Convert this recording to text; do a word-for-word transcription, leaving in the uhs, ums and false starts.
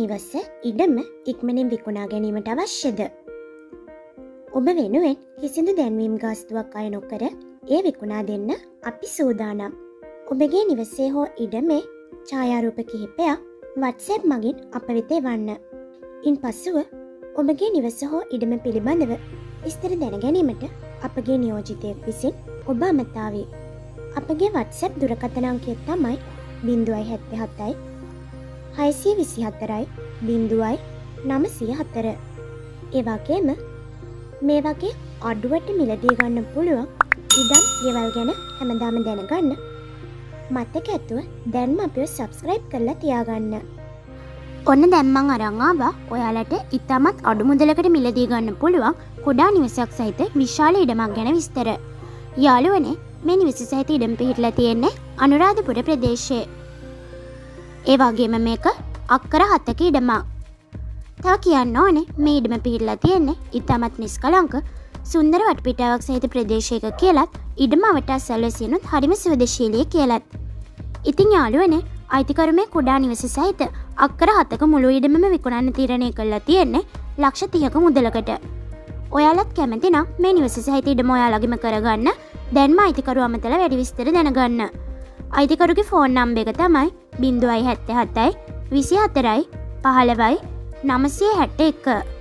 නිවස ඉඩම ඉක්මනින් විකුණා ගැනීමට අවශ්‍යද? ඔබ වෙනුවෙන් කිසිදු දැන්වීම් ගාස්තුවක් අය නොකර ඒ විකුණා දෙන්න අපි සූදානම්. ඔබගේ නිවසේ හෝ ඉඩමේ ඡායාරූප කිහිපයක් WhatsApp මගින් අප වෙත එවන්න. ඉන් පසුව ඔබගේ නිවස හෝ ඉඩම පිළිබඳව විස්තර දැන ගැනීමට අපගේ නියෝජිතයෙක් විසින් ඔබ අමතාවේ. අපගේ WhatsApp දුරකථන අංකය තමයි බිංදුවයි හැත්තෑ හතයි හයසිය විසි හතරයි බිංදුවයි නවසිය හතර. ඒ වගේම මේ වගේ අඩුවට මිලදී ගන්න පුළුවන් ඉඩම් ගෙවල් ගැන හැමදාම දැනගන්න මතක ඇතුව දැන්ම අපිව සබ්ස්ක්‍රයිබ් කරලා තියාගන්න. ඔන්න දැන් මං අරන් ආවා ඔයාලට ඉතාමත් අඩු මුදලකට මිලදී ගන්න පුළුවන් කුඩා නිවසක් සහිත විශාල ඉඩමක් ගැන විස්තර. යාළුවනේ, මේ නිවස සහිත ඉඩම පිහිටලා තියෙන්නේ අනුරාධපුර ප්‍රදේශයේ. ඒ වගේම මේක අක්කර හතක ඉඩමක්. තව කියන්න ඕනේ මේ ඉඩම පිහිටලා තියෙන්නේ ඉතාමත් නිස්කලංක සුන්දර වටපිටාවක් සහිත ප්‍රදේශයක කියලත් ඉඩම අවට අසල්වැසියනුත් හරිම සුවදශීලී කියලත්. ඉතින් යාළුවනේ, අයිතිකරු මේ කුඩා නිවස සහිත අක්කර හතක මුළු ඉඩමම විකුණන්න තීරණය කරලා තියෙන්නේ ලක්ෂ තිහක මුදලකට. ඔයාලත් කැමති නම් මේ නිවස සහිත ඉඩම ඔයාලගෙම කරගන්න දැන්ම අයිතිකරු අමතලා වැඩි විස්තර දැනගන්න. අයිතිකරුගේ ෆෝන් නම්බර එක තමයි බිංදුවයි හැත්තෑ හතයි විසි හතරයි පහළොවයි නවසිය හැට එක.